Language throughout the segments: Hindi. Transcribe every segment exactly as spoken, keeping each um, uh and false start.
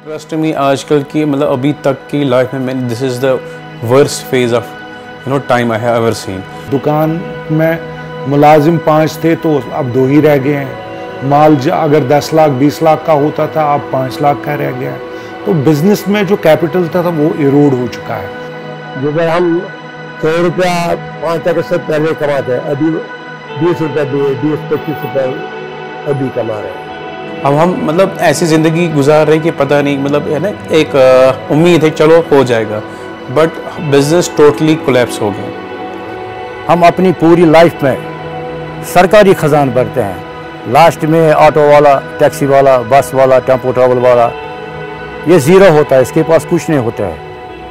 ट्रस्ट मी आजकल की मतलब अभी तक की लाइफ में मैंने this is the worst phase of you know time I have ever seen. दुकान में मुलाजिम पाँच थे तो अब दो ही रह गए हैं। माल अगर दस लाख बीस लाख का होता था अब पाँच लाख का रह गया। तो बिजनेस में जो कैपिटल था, था वो इरोड हो चुका है। जब हम सौ रुपया पाँच तक से पहले कमाते हैं, अभी बीस रुपये बीस पच्चीस रुपये अभी कमा रहे हैं। अब हम मतलब ऐसी ज़िंदगी गुजार रहे कि पता नहीं मतलब है ना, एक आ, उम्मीद है चलो हो जाएगा, बट बिजनेस टोटली कोलैप्स हो गया। हम अपनी पूरी लाइफ में सरकारी खजान भरते हैं, लास्ट में ऑटो वाला, टैक्सी वाला, बस वाला, टेम्पो ट्रैवल वाला ये ज़ीरो होता है। इसके पास कुछ नहीं होता है,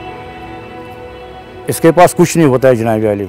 इसके पास कुछ नहीं होता है जनाब अली।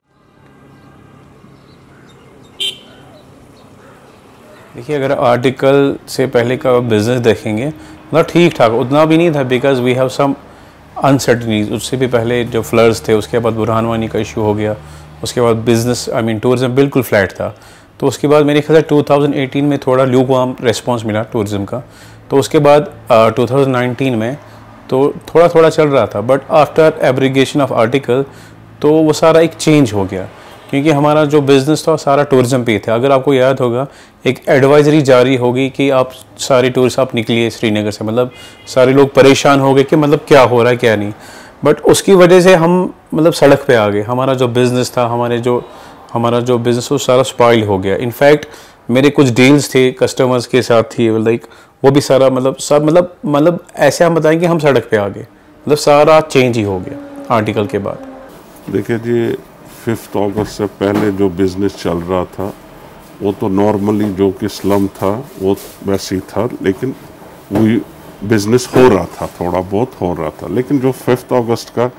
देखिए, अगर आर्टिकल से पहले का बिज़नेस देखेंगे मतलब ठीक ठाक, उतना भी नहीं था because we have some uncertainties. उससे भी पहले जो फ्लड्स थे, उसके बाद बुरहान वानी का इशू हो गया, उसके बाद बिज़नेस आई मीन टूरिज़्म बिल्कुल फ्लैट था। तो उसके बाद मेरे ख्याल से टू थाउज़ेंड एटीन में थोड़ा ल्यूकवार्म रिस्पॉन्स मिला टूरिज़्म का। तो उसके बाद टू थाउज़ेंड नाइनटीन में तो थोड़ा थोड़ा चल रहा था, but after abrogation of article तो वो सारा एक चेंज हो गया, क्योंकि हमारा जो बिज़नेस था सारा टूरिज़्म पे था। अगर आपको याद होगा, एक एडवाइजरी जारी होगी कि आप सारे टूरिस्ट आप निकलिए श्रीनगर से, मतलब सारे लोग परेशान हो गए कि मतलब क्या हो रहा है क्या नहीं। बट उसकी वजह से हम मतलब सड़क पे आ गए। हमारा जो बिज़नेस था, हमारे जो हमारा जो बिज़नेस वो सारा स्पॉइल हो गया। इनफैक्ट मेरे कुछ डील्स थे कस्टमर्स के साथ थी, लाइक वो भी सारा मतलब सब मतलब मतलब ऐसे हम बताएं कि हम सड़क पे आ गए, मतलब सारा चेंज ही हो गया आर्टिकल के बाद। देखिए जी, फिफ्थ अगस्त से पहले जो बिज़नेस चल रहा था वो तो नॉर्मली जो कि स्लम था वो वैसे ही था, लेकिन वही बिज़नेस हो रहा था, थोड़ा बहुत हो रहा था। लेकिन जो फिफ्थ अगस्त का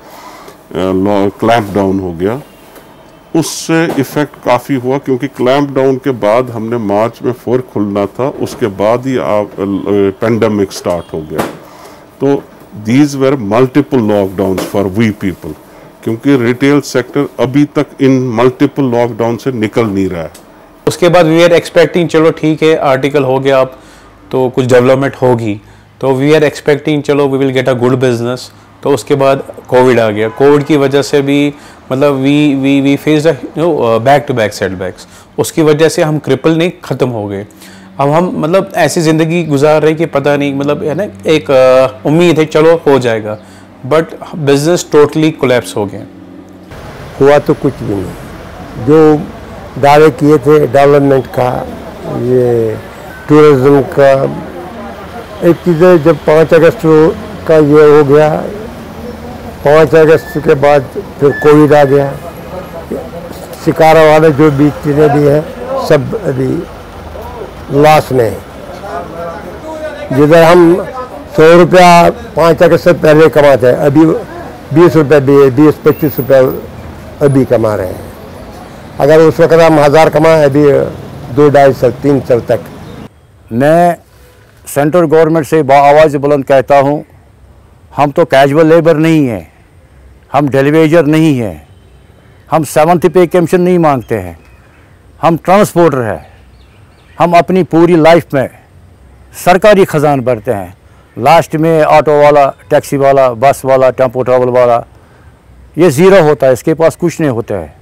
क्लैंप डाउन हो गया, उससे इफ़ेक्ट काफ़ी हुआ, क्योंकि क्लैंप डाउन के बाद हमने मार्च में फिर खुलना था, उसके बाद ही पेंडेमिक स्टार्ट हो गया। तो these were multiple lockdowns for we people, क्योंकि रिटेल सेक्टर अभी तक इन मल्टीपल लॉकडाउन से निकल नहीं रहा है। उसके बाद वी आर एक्सपेक्टिंग चलो ठीक है आर्टिकल हो गया, अब तो कुछ डेवलपमेंट होगी, तो वी आर एक्सपेक्टिंग चलो we will get a good business. तो उसके बाद कोविड आ गया। कोविड की वजह से भी मतलब we we we face no back to back setbacks. उसकी वजह से हम क्रिपल नहीं ख़त्म हो गए। अब हम मतलब ऐसी ज़िंदगी गुजार रहे कि पता नहीं मतलब है ना, एक आ, उम्मीद है चलो हो जाएगा, बट बिजनेस टोटली कोलैप्स हो गया। हुआ तो कुछ भी नहीं। जो दावे किए थे डेवलपमेंट का, ये टूरिज़्म का, एक चीज़ है, जब पाँच अगस्त का ये हो गया, पाँच अगस्त के बाद फिर कोविड आ गया। शिकारा वाले जो भी चीज़ें भी हैं सब अभी लॉस में है। जिधर हम सौ रुपया पाँच अगस्त से पहले कमाते हैं, अभी बीस रुपये बीस पच्चीस रुपये अभी कमा रहे हैं। अगर उस वक्त हम हज़ार कमाएं, अभी दो ढाई सौ तीन सौ तक। मैं सेंट्रल गवर्नमेंट से आवाज़ बुलंद कहता हूँ, हम तो कैजुअल लेबर नहीं हैं, हम डेलीवेजर नहीं हैं, हम सेवंथ पे कमीशन नहीं मांगते हैं, हम ट्रांसपोर्टर हैं। हम अपनी पूरी लाइफ में सरकारी खजान भरते हैं, लास्ट में ऑटो वाला, टैक्सी वाला, बस वाला, टेम्पो ट्रैवल वाला ये ज़ीरो होता है। इसके पास कुछ नहीं होता है,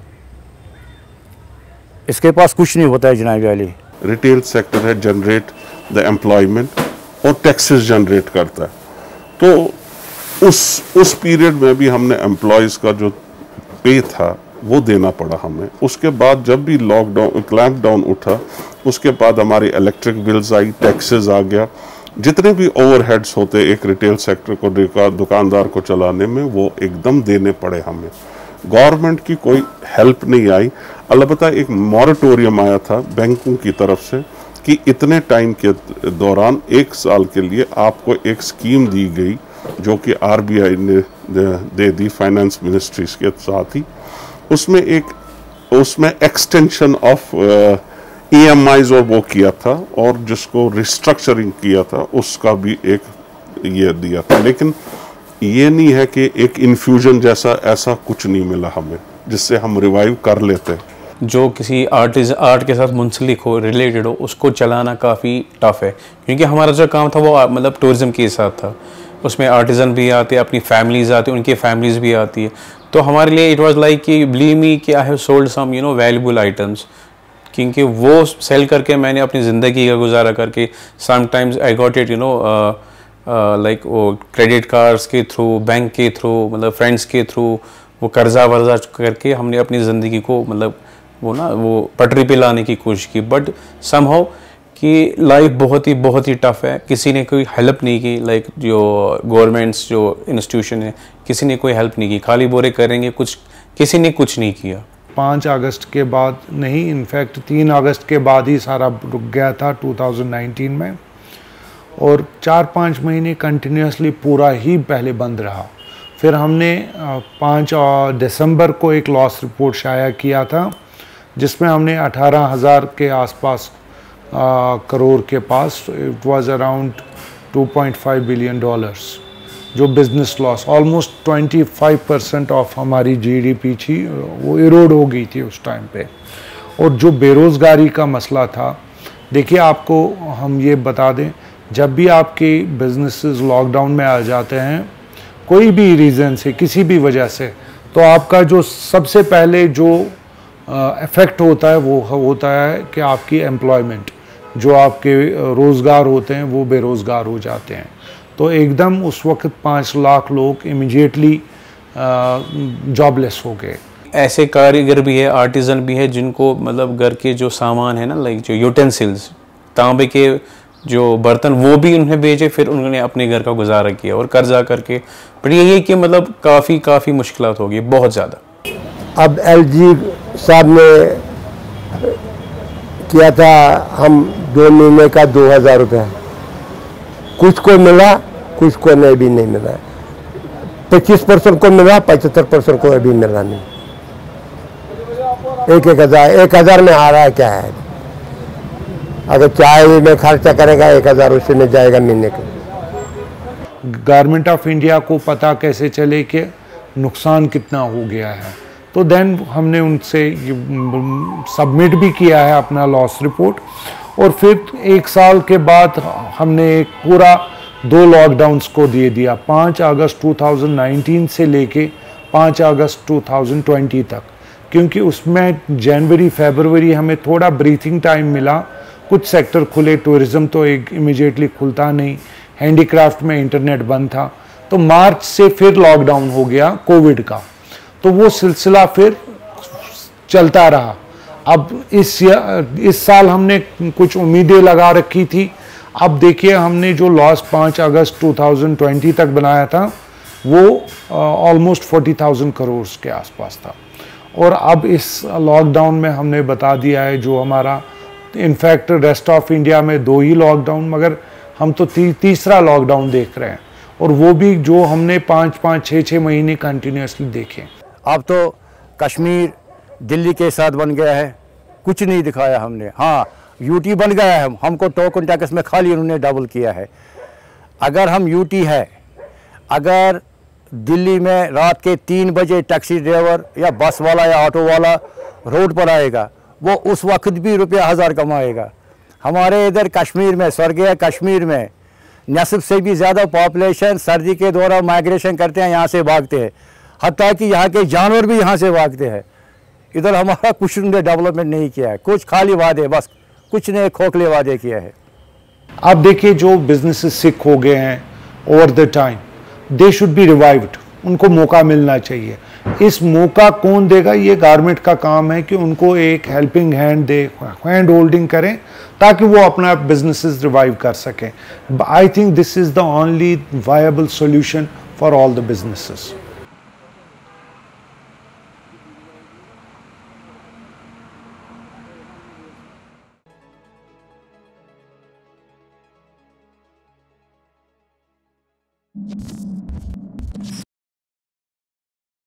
इसके पास कुछ नहीं होता है जनाब अली। रिटेल सेक्टर है जनरेट द एम्प्लॉयमेंट और टैक्सेस जनरेट करता है। तो उस उस पीरियड में भी हमने एम्प्लॉयज़ का जो पे था वो देना पड़ा हमें। उसके बाद जब भी लॉकडाउन क्लैंप डाउन उठा, उसके बाद हमारी इलेक्ट्रिक बिल्स आई, टैक्सेस आ गया, जितने भी ओवरहेड्स होते एक रिटेल सेक्टर को दुकानदार को चलाने में, वो एकदम देने पड़े हमें। गवर्नमेंट की कोई हेल्प नहीं आई। अलबत्ता एक मॉरेटोरियम आया था बैंकों की तरफ से कि इतने टाइम के दौरान एक साल के लिए आपको एक स्कीम दी गई, जो कि आरबीआई ने दे दी फाइनेंस मिनिस्ट्रीज के साथ ही। उसमें एक उसमें एक्सटेंशन ऑफ ईएमआईज और वो किया था, और जिसको रिस्ट्रक्चरिंग किया था उसका भी एक ये दिया था। लेकिन ये नहीं है कि एक इन्फ्यूजन जैसा ऐसा कुछ नहीं मिला हमें जिससे हम रिवाइव कर लेते। जो किसी आर्टिस्ट आर्ट के साथ मुंसलिक हो, रिलेटेड हो, उसको चलाना काफ़ी टफ है, क्योंकि हमारा जो काम था वो मतलब टूरिज़्म के साथ था। उसमें आर्टिज़न भी आते, अपनी फैमिलीज़ आती, उनकी फैमिलीज़ भी आती है। तो हमारे लिए इट वाज लाइक कि बिलीव मी कि I have sold some you know valuable items, क्योंकि वो सेल करके मैंने अपनी ज़िंदगी का गुजारा करके sometimes I got it you know like वो क्रेडिट कार्ड्स के थ्रू, बैंक के थ्रू, मतलब फ्रेंड्स के थ्रू, वो कर्जा वर्जा करके हमने अपनी ज़िंदगी को मतलब वो ना वो पटरी पे लाने की कोशिश की। बट समहाउ कि लाइफ बहुत ही बहुत ही टफ है, किसी ने कोई हेल्प नहीं की, लाइक like, जो गवर्नमेंट्स जो इंस्टीट्यूशन है किसी ने कोई हेल्प नहीं की, खाली बोरे करेंगे, कुछ किसी ने कुछ नहीं किया। पाँच अगस्त के बाद नहीं, इनफैक्ट तीन अगस्त के बाद ही सारा रुक गया था दो हज़ार उन्नीस में, और चार पाँच महीने कंटिन्यूसली पूरा ही पहले बंद रहा। फिर हमने पाँच दिसंबर को एक लॉस रिपोर्ट शाया किया था, जिसमें हमने अठारह हज़ार के आसपास करोड़ के पास, it was around two point five billion dollars जो बिजनेस लॉस, ऑलमोस्ट पच्चीस परसेंट ऑफ हमारी जीडीपी थी वो इरोड हो गई थी उस टाइम पे। और जो बेरोज़गारी का मसला था, देखिए आपको हम ये बता दें, जब भी आपके बिजनेसेस लॉकडाउन में आ जाते हैं कोई भी रीज़न से, किसी भी वजह से, तो आपका जो सबसे पहले जो इफ़ेक्ट होता है वो होता है कि आपकी एम्प्लॉयमेंट, जो आपके रोज़गार होते हैं वो बेरोज़गार हो जाते हैं। तो एकदम उस वक्त पाँच लाख लोग इमीडिएटली जॉबलेस हो गए। ऐसे कारीगर भी है, आर्टिज़न भी है, जिनको मतलब घर के जो सामान है ना, लाइक जो यूटेंसिल्स, तांबे के जो बर्तन, वो भी उन्हें बेचे, फिर उन्होंने अपने घर का गुजारा किया और कर्जा करके। बट यही है कि मतलब काफ़ी काफ़ी मुश्किलात होगी, बहुत ज़्यादा। अब एलजी साहब ने किया था हम दो महीने का दो हज़ार रुपया, कुछ को मिला कुछ को नहीं भी नहीं मिला, पच्चीस परसेंट को मिला, पचहत्तर परसेंट को अभी मिला नहीं। एक एक हज़ार एक हज़ार में आ रहा है क्या है, अगर चाय में खर्चा करेगा एक हज़ार उसी में जाएगा महीने के। गवर्नमेंट ऑफ इंडिया को पता कैसे चले कि नुकसान कितना हो गया है, तो देन हमने उनसे सबमिट भी किया है अपना लॉस रिपोर्ट। और फिर एक साल के बाद हमने एक पूरा दो लॉकडाउन्स को दे दिया, पाँच अगस्त दो हज़ार उन्नीस से लेके पाँच अगस्त दो हज़ार बीस तक, क्योंकि उसमें जनवरी फरवरी हमें थोड़ा ब्रीथिंग टाइम मिला। कुछ सेक्टर खुले, टूरिज़्म तो एक इमीडिएटली खुलता नहीं, हैंडीक्राफ्ट में इंटरनेट बंद था। तो मार्च से फिर लॉकडाउन हो गया कोविड का, तो वो सिलसिला फिर चलता रहा। अब इस इस साल हमने कुछ उम्मीदें लगा रखी थी। अब देखिए हमने जो लॉस पाँच अगस्त दो हज़ार बीस तक बनाया था वो ऑलमोस्ट फोर्टी थाउजेंड करोड़ के आसपास था, और अब इस लॉकडाउन में हमने बता दिया है जो हमारा, इनफैक्ट रेस्ट ऑफ इंडिया में दो ही लॉकडाउन, मगर हम तो ती, तीसरा लॉकडाउन देख रहे हैं, और वो भी जो हमने पाँच पाँच छः छः महीने कंटिन्यूसली देखे। अब तो कश्मीर दिल्ली के साथ बन गया है, कुछ नहीं दिखाया हमने। हाँ, यूटी बन गया है, हमको टोकन टैक्स में खाली उन्होंने डबल किया है। अगर हम यूटी है, अगर दिल्ली में रात के तीन बजे टैक्सी ड्राइवर या बस वाला या ऑटो वाला रोड पर आएगा, वो उस वक्त भी रुपया हज़ार कमाएगा। हमारे इधर कश्मीर में, स्वर्गीय कश्मीर में नस्ब से भी ज़्यादा पॉपुलेशन सर्दी के दौरान माइग्रेशन करते हैं, यहाँ से भागते हैं, हत्ता कि यहाँ के जानवर भी यहाँ से भागते हैं। इधर हमारा कुछ उन्होंने डेवलपमेंट नहीं किया है, कुछ खाली वादे, बस कुछ ने खोखले वादे किया है। आप देखिए जो बिजनेसेस सिक हो गए हैं over the time, they should be revived, उनको मौका मिलना चाहिए। इस मौका कौन देगा? ये गवर्नमेंट का काम है कि उनको एक हेल्पिंग हैंड दे, हैंड होल्डिंग करें, ताकि वो अपना बिजनेसेस रिवाइव कर सकें। I think this is the only viable solution for all the businesses.